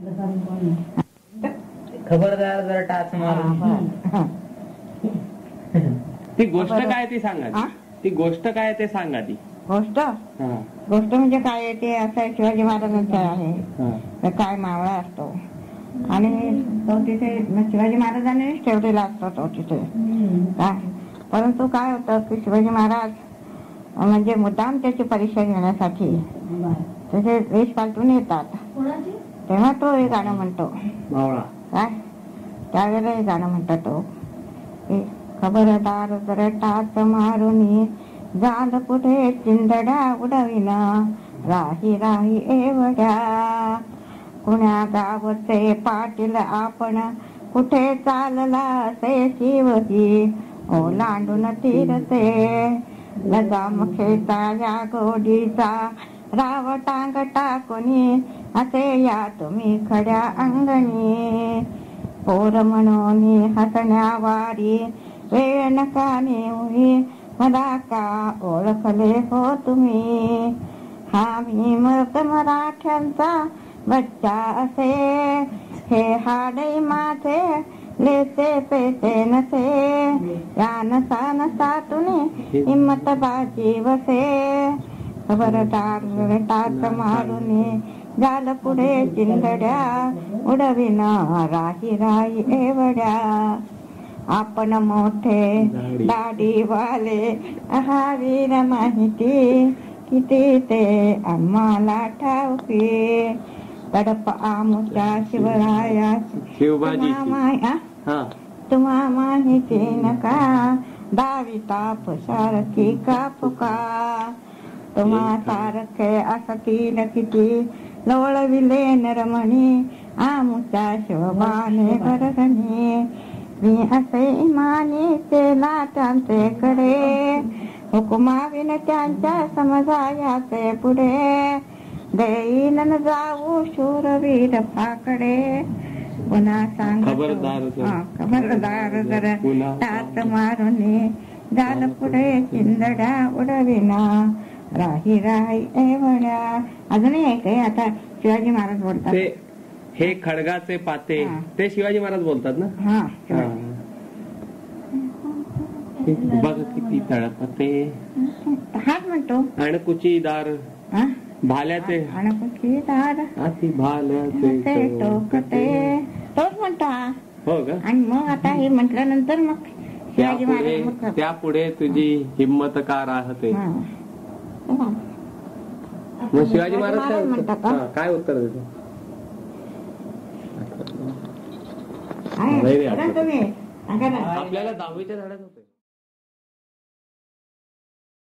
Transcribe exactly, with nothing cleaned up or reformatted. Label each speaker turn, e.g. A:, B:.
A: खबरदार जरा टाच मारून.
B: ती गोष्ट काय ती सांगा. ती गोष्ट काय ते सांगा. ती
C: गोष्ट गोष्ट म्हणजे काय ते असं शिवाजी महाराजांचं आहे. तर काय मावळा असतो आणि तो तिथे शिवाजी महाराजांनीच ठेवलेला असतो तो तिथे. काय परंतु काय होतं की शिवाजी महाराज म्हणजे मुद्दाम त्याची परीक्षा घेण्यासाठी त्याचे वेश पालटून येतात. तेव्हा तो हे गाणं म्हणतो काय त्यावेळेला हे गाणं म्हणतो तो की खबरदार जर टाच मारून जाल कुठे चिंधड्या उडविना राही राही एवढ्या कुण्या गावचे पाटील आपण कुठे चालला से शिवजी ओलांडून तीरते लगाम खेचा या गोडीचा राव टांग टाकुनी असे या तुम्ही खड्या अंगणी पोर म्हणून हसण्यावारी वेळ नका नेऊही मला का ओळखले हो तुम्ही हा मी मग मराठ्यांचा बच्चा असे हे हाडे माझे लेते पेते नसे या नसा नसा तुने हिम्मत बाजी वसे खबरदार टाच मारून जाल पुढे चिंधड्या उडविना राही राही एवढ्या आपण मोठे दाढीवाले हा वीर माहिती किती ते आम्हाला ठाऊकी तडप आमुच्या शिवराया शिवबाजी तुम्हा माहिती नका दाविता सारखी का फुका तुम्हा सारखे असतील किती लवळविले नरमणी आमुच्या शिवबाने भरगणी मी असे इमानी केला त्यांचेकडे हुकुमाविन त्यांच्या समजायाचे पुढे देईन जाऊ शूरवीर फाकडे पुन्हा सांग खबरदार जर टाच मारून जाल पुढे चिंधड्या उडविना राही राही एवढ्या. अजूनही आहे काय आता शिवाजी महाराज बोलतात
B: हे खडगाचे पाते ते शिवाजी महाराज बोलतात ना.
C: हा
B: बघ किती तळपते
C: हाच म्हणतो
B: अणकुची दार भाल्याचे
C: अणकुची दार
B: अति भाल्याचे
C: टोकते तोच म्हणतो हा.
B: हो का.
C: आणि मग आता हे म्हटल्यानंतर मग शिवाजी महाराज
B: त्या पुढे तुझी हिम्मत का राहते. मग शिवाजी महाराज काय उत्तर देतो. आपल्याला दहावीच्या धड्यात होते.